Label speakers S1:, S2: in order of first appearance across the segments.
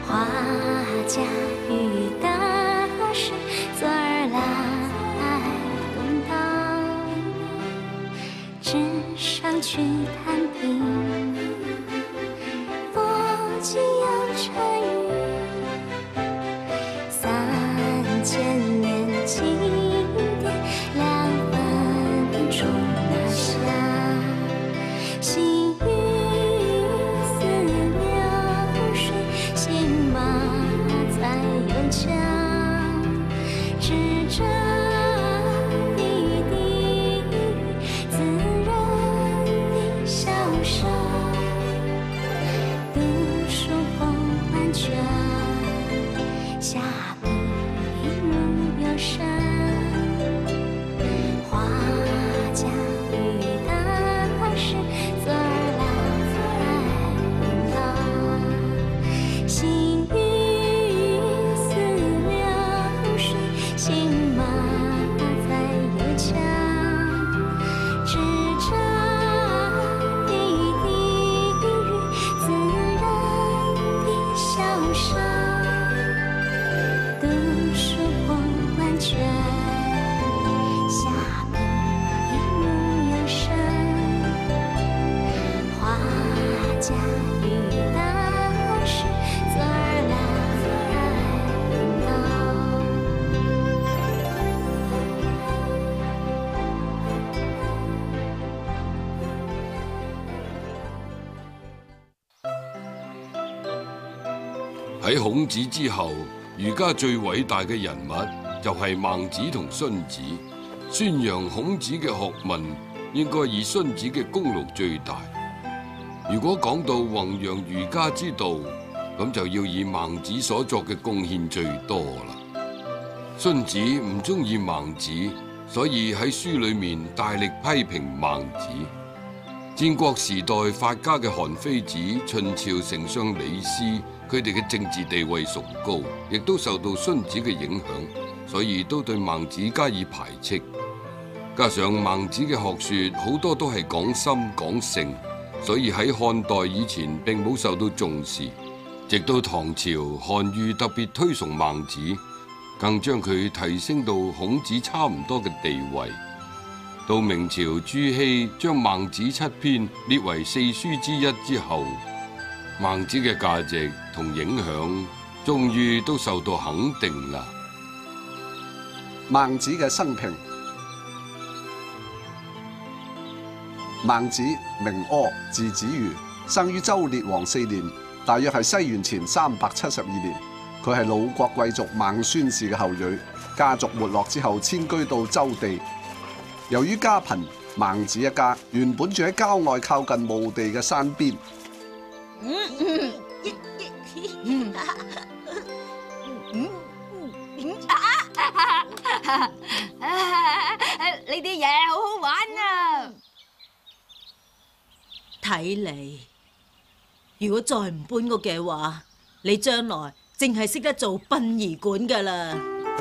S1: 花甲与大士左儿来轮到，纸上去弹平，佛经有禅语，3000年经典2分钟拿下，心语似流水，心马在永强，智者的地狱，自然的笑声，读书风完全，下笔如有声，花甲与大士左儿来到，心语似流水，心马在有强，智者的地狱，自然的笑声，读书风完全，下笔如有声，花甲与大士左儿来到。
S2: 喺孔子之後，儒家最偉大嘅人物就係孟子同荀子。宣揚孔子嘅學問，應該以荀子嘅功勞最大。如果講到弘揚儒家之道，咁就要以孟子所作嘅貢獻最多啦。荀子唔中意孟子，所以喺書裏面大力批評孟子。戰國時代法家嘅韓非子、秦朝丞相李斯，佢哋嘅政治地位崇高，亦都受到荀子嘅影響，所以都對孟子加以排斥。加上孟子嘅學說好多都係講心講性，所以喺漢代以前並冇受到重視。直到唐朝，韓愈特別推崇孟子，更將佢提升到孔子差唔多嘅地位。到明朝朱熹將孟子7篇列為四書之一之後，孟子嘅價值同影響終於都受到肯定啦。
S3: 孟子嘅生平。孟子名柯，字子瑜，生於周烈王4年，大約係西元前372年。佢係魯國貴族孟孫氏嘅後裔，家族沒落之後遷居到周地。由於家貧，孟子一家原本住喺郊外靠近墓地嘅山邊。
S4: 呢啲嘢好好玩啊！
S5: 睇嚟，如果再唔搬屋嘅話，你將來淨係識得做殯儀館噶啦。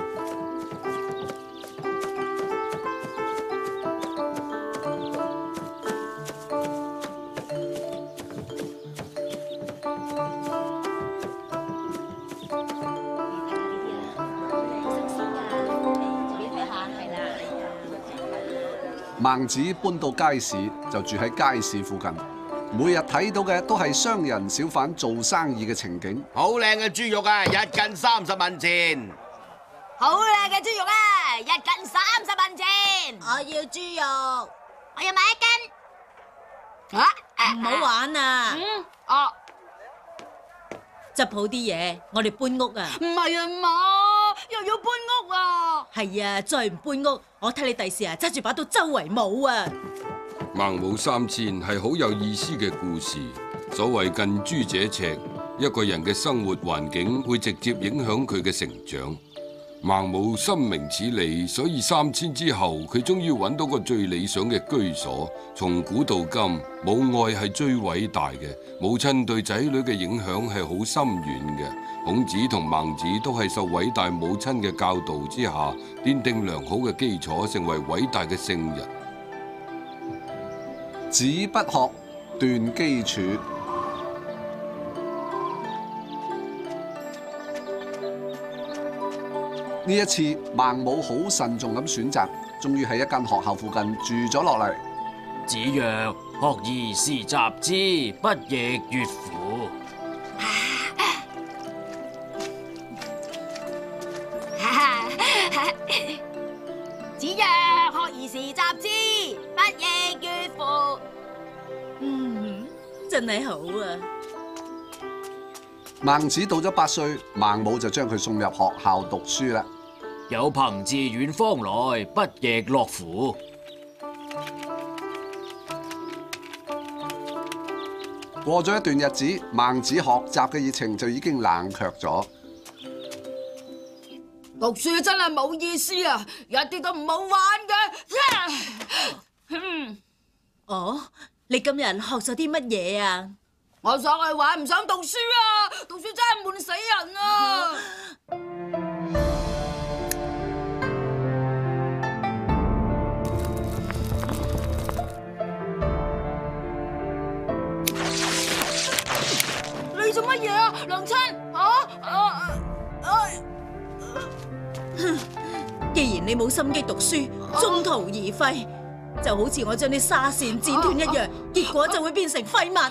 S3: 孟子搬到街市，就住喺街市附近，每日睇到嘅都係商人小販做生意嘅情景。
S6: 好靚嘅豬肉啊，一斤30文錢。
S4: 好靚嘅豬肉啊，一斤30文錢。
S5: 我要豬肉，
S4: 我要買1斤。
S5: 唔好玩啊！
S4: 哦，
S5: 執好啲嘢，我哋搬屋啊！
S4: 唔係啊嘛，又要搬屋啊！
S5: 係啊，再唔搬屋，我睇你第時啊揸住把刀周圍舞啊！
S2: 孟武3000係好有意思嘅故事。所謂近朱者赤，一個人嘅生活環境會直接影響佢嘅成長。孟武深明此理，所以3000之後，佢終於揾到個最理想嘅居所。從古到今，母愛係最偉大嘅，母親對仔女嘅影響係好深遠嘅。孔子同孟子都係受偉大母親嘅教導之下，奠定良好嘅基礎，成為偉大嘅聖人。
S3: 子不學，斷機杼。 呢一次孟母好慎重咁選擇，終於喺一間學校附近住咗落嚟。
S7: 子曰：學而時習之，不亦說乎？
S4: 子曰：學而時習之，不亦說乎？
S5: 真係好啊！
S3: 孟子到咗8歲，孟母就將佢送入學校讀書啦。
S7: 有朋自遠方來，不亦樂乎？
S3: 過咗一段日子，孟子學習嘅熱情就已經冷卻咗。
S4: 讀書真係冇意思啊，一啲都唔好玩嘅。
S5: 哦，你今日學咗啲乜嘢啊？
S4: 我想去玩，唔想讀書啊！讀書真係悶死人啊！你做乜嘢啊，娘親？
S5: 既然你冇心機讀書，中途而廢，就好似我將啲紗線剪斷一樣，結果就會變成廢物。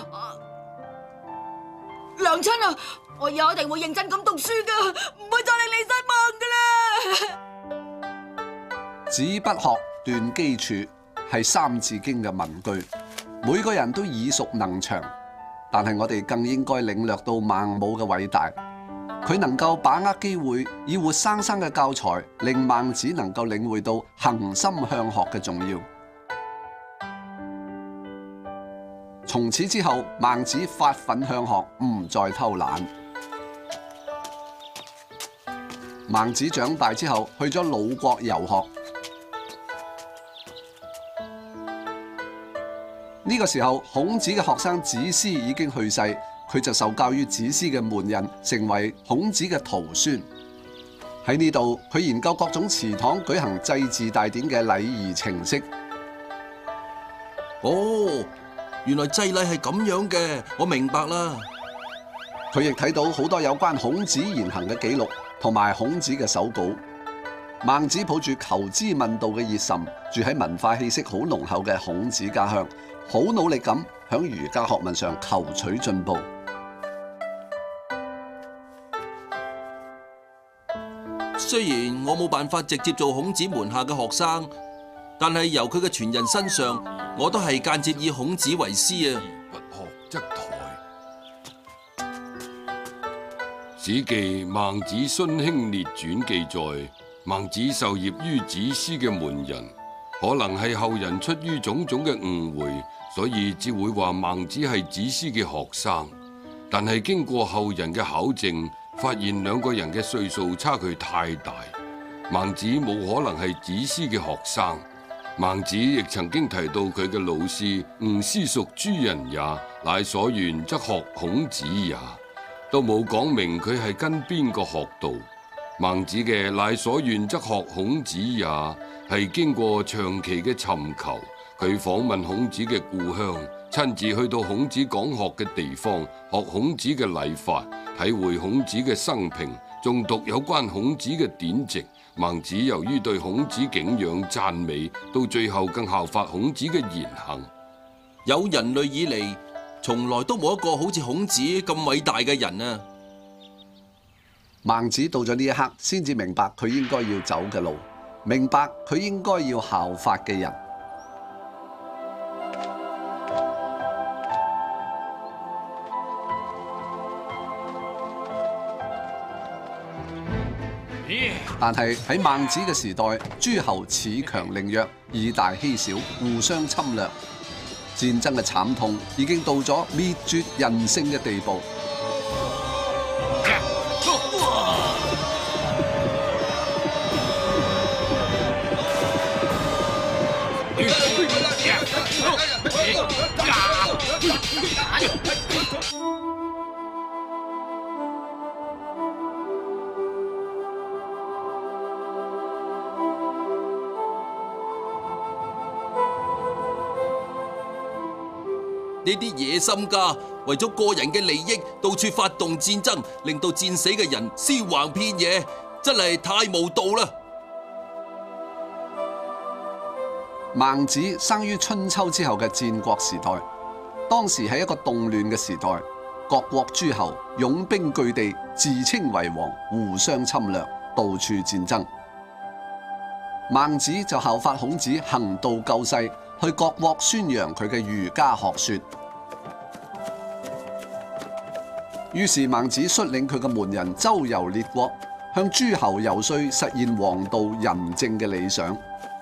S4: 娘親啊，我以後一定會認真咁讀書噶，唔會再令你失望噶啦。
S3: 子不學，斷機杼，係《三字經》嘅文句，每個人都耳熟能詳。但係我哋更應該領略到孟母嘅偉大，佢能夠把握機會，以活生生嘅教材，令孟子能夠領會到恆心向學嘅重要。從此之後，孟子發奮向學，唔再偷懶。孟子長大之後，去咗魯國遊學。呢個時候，孔子嘅學生子思已經去世，佢就受教於子思嘅門人，成為孔子嘅徒孫。喺呢度，佢研究各種祠堂舉行祭祀大典嘅禮儀程式。
S8: 哦，原來祭禮係咁樣嘅，我明白啦。
S3: 佢亦睇到好多有關孔子言行嘅記錄，同埋孔子嘅手稿。孟子抱住求知問道嘅熱忱，住喺文化氣息好濃厚嘅孔子家鄉，好努力咁響儒家學問上求取進步。
S8: 雖然我冇辦法直接做孔子門下嘅學生，但係由佢嘅傳人身上，我都係間接以孔子為師啊。
S2: 不學則殆。《史記·孟子孫兄列傳》記載，孟子受業於子思嘅門人，可能係後人出於種種嘅誤會，所以只會話孟子係子思嘅學生。但係經過後人嘅考證，發現兩個人嘅歲數差距太大，孟子冇可能係子思嘅學生。孟子亦曾經提到佢嘅老師吳思蜀諸人也，乃所願則學孔子也，都冇講明佢係跟邊個學道。孟子嘅乃所願則學孔子也，係經過長期嘅尋求，佢訪問孔子嘅故鄉，親自去到孔子講學嘅地方，學孔子嘅禮法，體會孔子嘅生平，仲讀有關孔子嘅典籍。孟子由於對孔子敬仰讚美，到最後更效法孔子嘅言行。
S8: 有人類以嚟，從來都冇一個好似孔子咁偉大嘅人啊！
S3: 孟子到咗呢一刻，先至明白佢應該要走嘅路，明白佢應該要效法嘅人。但係喺孟子嘅時代，諸侯恃強凌弱，以大欺小，互相侵略，戰爭嘅慘痛已經到咗滅絕人性嘅地步。
S8: 呢啲野心家為咗個人嘅利益，到處發動戰爭，令到戰死嘅人屍橫遍野， 真係太無道啦！
S3: 孟子生於春秋之後嘅戰國時代，當時係一個動亂嘅時代，各國諸侯擁兵據地，自稱為王，互相侵略，到處戰爭。孟子就效法孔子行道救世，去各國宣揚佢嘅儒家學說。於是孟子率領佢嘅門人周遊列國，向諸侯游說實現王道仁政嘅理想。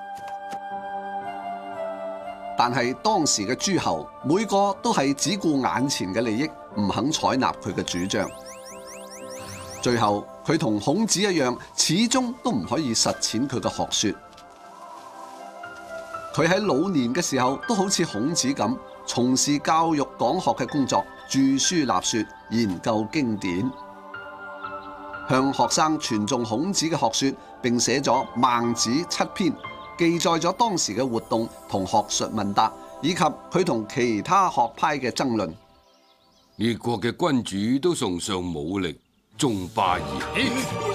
S3: 但係當時嘅諸侯每個都係只顧眼前嘅利益，唔肯採納佢嘅主張。最後佢同孔子一樣，始終都唔可以實踐佢嘅學說。佢喺老年嘅時候都好似孔子咁，從事教育講學嘅工作，著書立說，研究經典，向學生傳頌孔子嘅學說，並寫咗《孟子》7篇，記載咗當時嘅活動同學術問答，以及佢同其他學派嘅爭論。
S2: 列國嘅君主都崇尚武力，重霸業。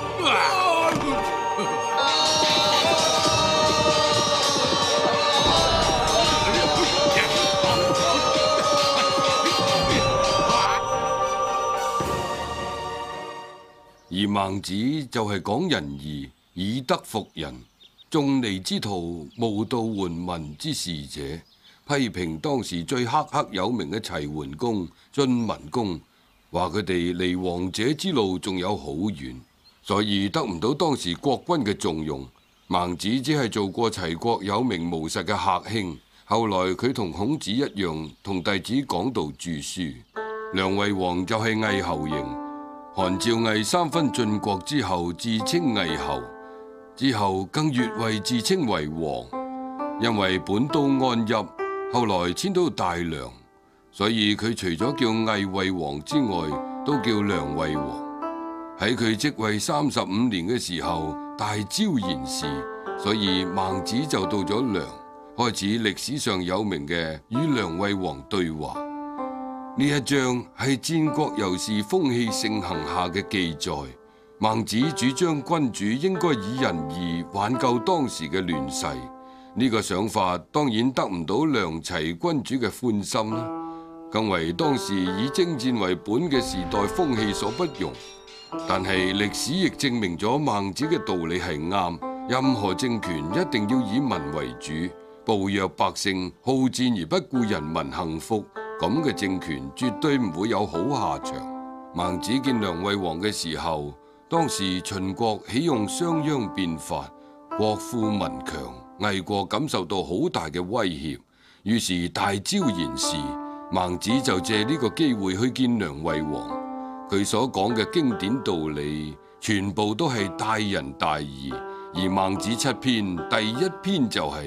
S2: 而孟子就係講仁義，以德服人，仲尼之徒，無道援民之士者，批評當時最赫赫有名嘅齊桓公、晉文公，話佢哋離王者之路仲有好遠，所以得唔到當時國君嘅重用。孟子只係做過齊國有名無實嘅客卿，後來佢同孔子一樣，同弟子講道著書。梁惠王就係魏侯嬴。韓趙魏三分晉國之後，自稱魏侯，之後更越位自稱為王。因為本都安邑，後來遷到大梁，所以佢除咗叫魏惠王之外，都叫梁惠王。喺佢即位35年嘅時候，大招賢士，所以孟子就到咗梁，開始歷史上有名嘅與梁惠王對話。呢一章係戰國遊士風氣盛行下嘅記載。孟子主張君主應該以仁義挽救當時嘅亂世，呢個想法當然得唔到梁齊君主嘅歡心啦，更為當時以征戰為本嘅時代風氣所不容。但係歷史亦證明咗孟子嘅道理係啱，任何政權一定要以民為主，暴虐百姓，好戰而不顧人民幸福，咁嘅政權絕對唔會有好下場。孟子見梁惠王嘅時候，當時秦國起用商鞅變法，國富民強，魏國感受到好大嘅威脅，於是大招賢士。孟子就借呢個機會去見梁惠王，佢所講嘅經典道理，全部都係大仁大義。而孟子7篇第1篇就係、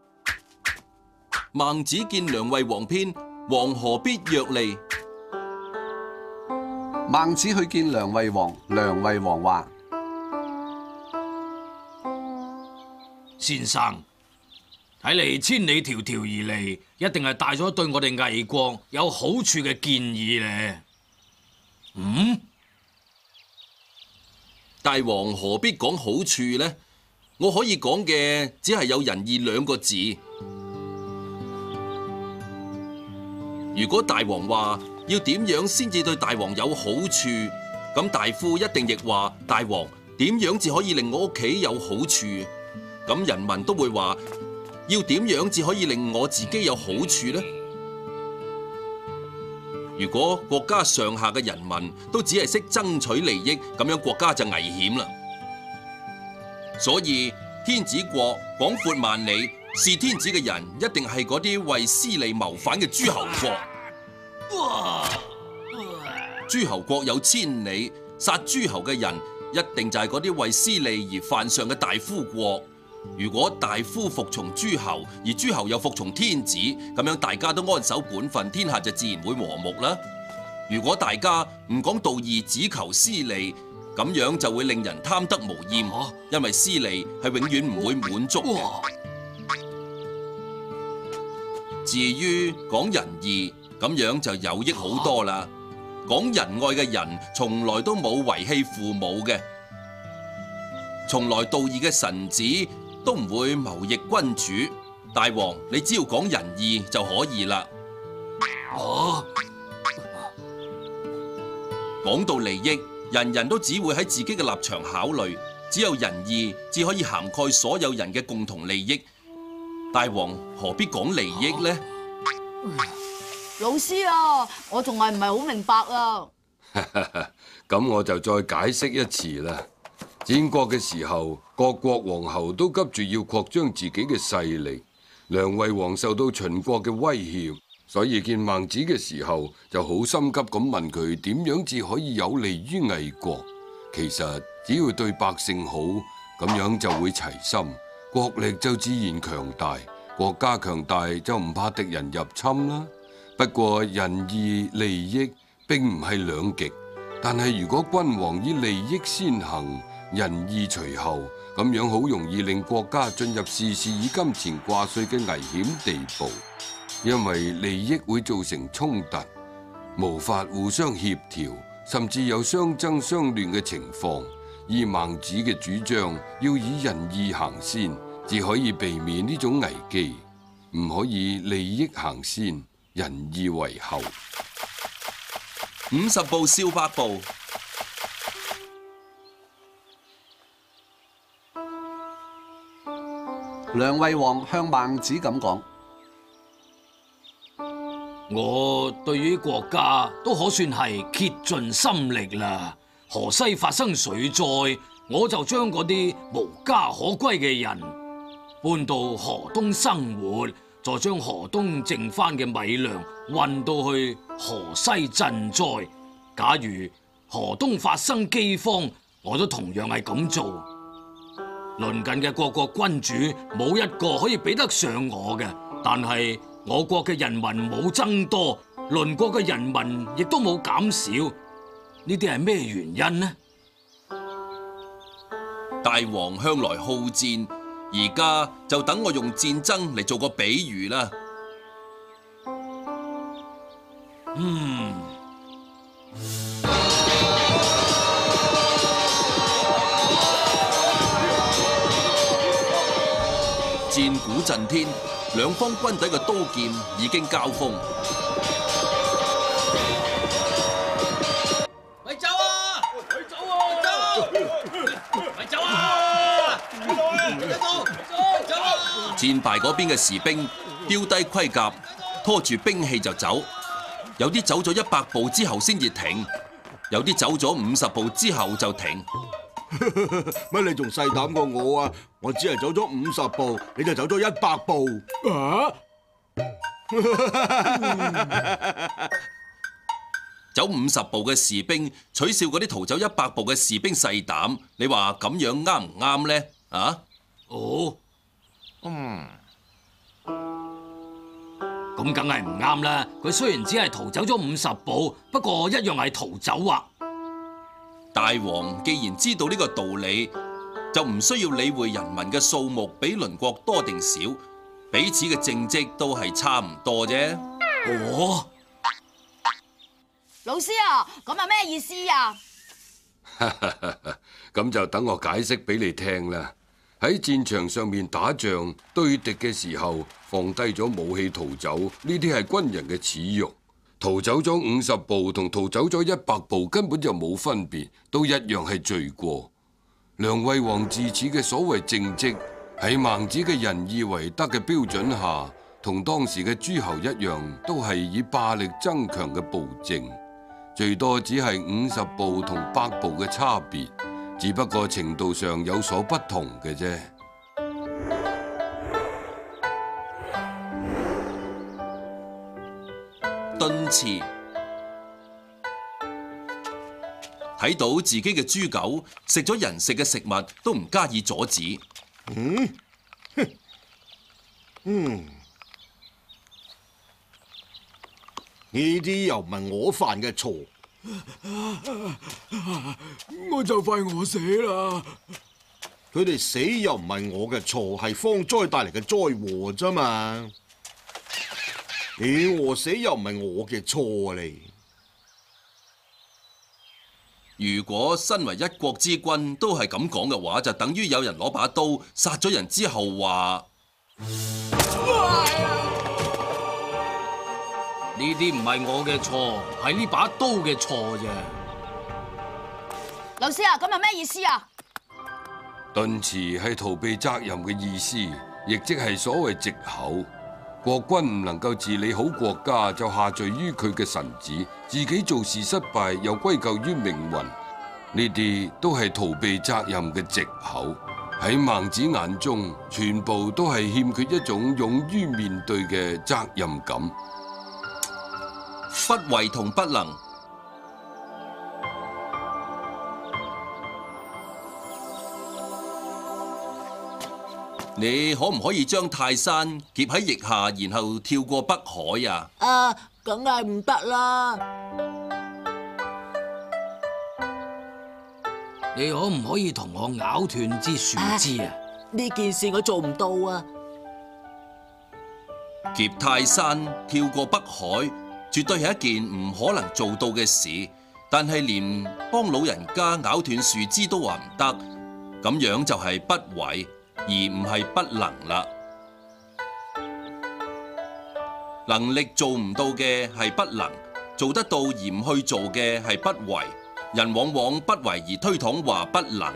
S8: 孟子見梁惠王篇。王何必約利？
S3: 孟子去見梁惠王，梁惠王話：
S7: 先生，睇嚟千里迢迢而嚟，一定係帶咗對我哋魏國有好處嘅建議咧。
S8: 大王何必講好處呢？我可以講嘅只係有仁義2個字。如果大王話要點樣先至對大王有好處，咁大夫一定亦話大王點樣至可以令我屋企有好處，咁人民都會話要點樣至可以令我自己有好處呢？如果國家上下嘅人民都只係識爭取利益，咁樣國家就危險啦。所以天子國廣闊萬里，是天子嘅人一定係嗰啲為私利謀反嘅諸侯國。諸侯國有千里，殺諸侯嘅人一定就係嗰啲為私利而犯上嘅大夫國。如果大夫服從諸侯，而諸侯又服從天子，咁樣大家都安守本分，天下就自然會和睦啦。如果大家唔講道義，只求私利，咁樣就會令人貪得無厭，因為私利係永遠唔會滿足嘅。至於講仁義，咁樣就有益好多啦。講仁愛嘅人從來都冇遺棄父母嘅。 從來道義嘅臣子都唔會謀逆君主。大王，你只要講仁義就可以啦。
S7: 哦，
S8: 講到利益，人人都只會喺自己嘅立場考慮，只有仁義至可以涵蓋所有人嘅共同利益。大王何必講利益呢？
S4: 老師啊，我仲係唔係好明白啊？
S2: 咁我就再解釋一次啦。戰國嘅時候，各國王侯都急住要擴張自己嘅勢力。梁惠王受到秦國嘅威脅，所以見孟子嘅時候就好心急咁問佢點樣至可以有利於魏國。其實只要對百姓好，咁樣就會齊心，國力就自然強大。國家強大就唔怕敵人入侵啦。不過仁義利益並唔係兩極，但係如果君王以利益先行，仁義隨後，咁樣好容易令國家進入事事以金錢掛帥嘅危險地步，因為利益會造成衝突，無法互相協調，甚至有相爭相亂嘅情況。依孟子嘅主張，要以仁義行先，至可以避免呢種危機，唔可以利益行先，仁義為後。
S8: 50步笑百步。
S3: 梁惠王向孟子咁講：
S7: 我對於國家都可算係竭盡心力啦。河西發生水災，我就將嗰啲無家可歸嘅人搬到河東生活，再將河東剩翻嘅米糧運到去河西賑災。假如河東發生饑荒，我都同樣係咁做。鄰近嘅各國君主冇一個可以比得上我嘅，但係我國嘅人民冇增多，鄰國嘅人民亦都冇減少，呢啲係咩原因呢？
S8: 大王向來好戰，而家就等我用戰爭嚟做個比喻啦。戰鼓震天，兩方軍隊嘅刀劍已經交鋒。
S7: 咪走啊！咪走啊！咪走啊！走啊！
S8: 戰敗嗰邊嘅士兵丟低盔甲，拖住兵器就走。有啲走咗100步之後先至停，有啲走咗50步之後就停。
S6: 乜你仲細膽過我啊？我只係走咗50步，你就走咗100步。啊！
S8: 走50步嘅士兵取笑嗰啲逃走100步嘅士兵細膽，你話咁樣啱唔啱呢？啊？
S7: 哦，咁梗係唔啱啦！佢雖然只係逃走咗50步，不過一樣係逃走啊！
S8: 大王既然知道呢個道理，就唔需要理會人民嘅數目比鄰國多定少，彼此嘅政績都係差唔多啫。
S7: 哦，
S4: 老師啊，咁係咩意思啊？
S2: 咁就等我解釋俾你聽啦。喺戰場上面打仗對敵嘅時候，放低咗武器逃走，呢啲係軍人嘅恥辱。逃走咗50步同逃走咗100步根本就冇分別，都一樣係罪過。梁惠王自此嘅所謂政績，喺孟子嘅仁義為德嘅標準下，同當時嘅諸侯一樣，都係以霸力增強嘅暴政，最多只係50步同100步嘅差別，只不過程度上有所不同嘅啫。
S8: 敦賜睇到自己嘅豬狗食咗人食嘅食物，都唔加以阻止。
S6: 呢啲又唔係我犯嘅錯，
S9: 我就快餓死啦！
S6: 佢哋死又唔係我嘅錯，係荒災帶嚟嘅災禍啫嘛。你餓死又唔係我嘅錯啊！
S8: 如果身為一國之君都係咁講嘅話，就等於有人攞把刀殺咗人之後話：
S7: 呢啲唔係我嘅錯，係呢把刀嘅錯啫。
S4: 老師啊，咁係咩意思啊？
S2: 頓詞係逃避責任嘅意思，亦即係所謂藉口。國君唔能夠治理好國家，就下罪於佢嘅臣子，自己做事失敗又歸咎於命運，呢啲都係逃避責任嘅藉口。喺孟子眼中，全部都係欠缺一種勇於面對嘅責任感。
S8: 不為同不能。你可唔可以將泰山夾喺腋下，然後跳過北海啊？
S10: 梗係唔得啦！
S7: 你可唔可以同我咬斷支樹枝啊？
S10: 呢件事我做唔到啊！
S8: 夾泰山跳過北海，絕對係一件唔可能做到嘅事。但係連幫老人家咬斷樹枝都話唔得，咁樣就係不為，而唔係不能啦。能力做唔到嘅係不能，做得到而唔去做嘅係不為。人往往不為而推搪話不能。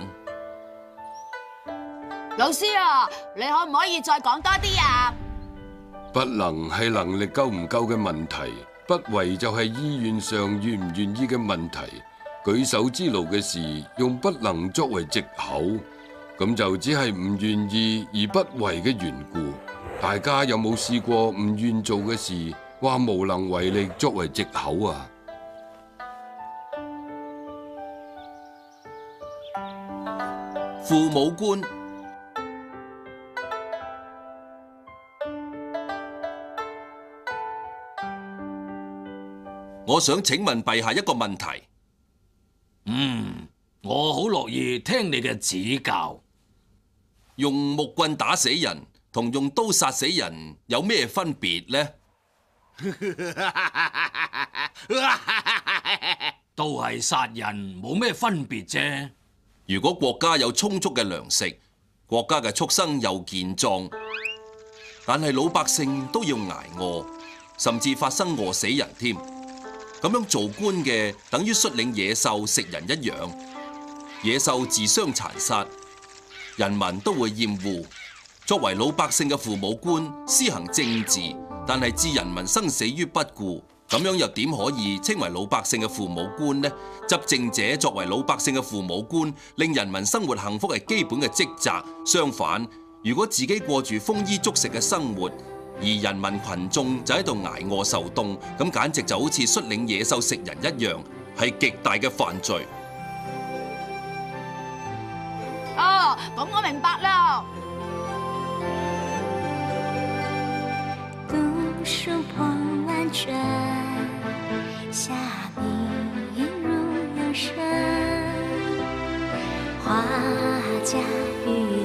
S4: 老師啊，你可唔可以再講多啲啊？
S2: 不能係能力夠唔夠嘅問題，不為就係意願上願唔願意嘅問題。舉手之勞嘅事，用不能作為藉口，咁就只係唔願意而不為嘅緣故。大家有冇試過唔願做嘅事，話無能為力作為藉口啊？
S8: 父母官。我想請問陛下一個問題。
S7: 我好樂意聽你嘅指教。
S8: 用木棍打死人同用刀殺死人有咩分別呢？
S7: 都係殺人，冇咩分別啫。
S8: 如果國家有充足嘅糧食，國家嘅畜生又健壯，但係老百姓都要捱餓，甚至發生餓死人添。咁樣做官嘅，等於率領野獸食人一樣。野獸自相殘殺，人民都會厭惡。作為老百姓嘅父母官，施行政治，但係置人民生死於不顧，咁樣又點可以稱為老百姓嘅父母官呢？執政者作為老百姓嘅父母官，令人民生活幸福係基本嘅職責。相反，如果自己過住豐衣足食嘅生活，而人民群眾就喺度捱餓受凍，咁簡直就好似率領野獸食人一樣，係極大嘅犯罪。
S4: 哦，咁我明白啦。
S1: 读书破万卷，下笔如有神。画家与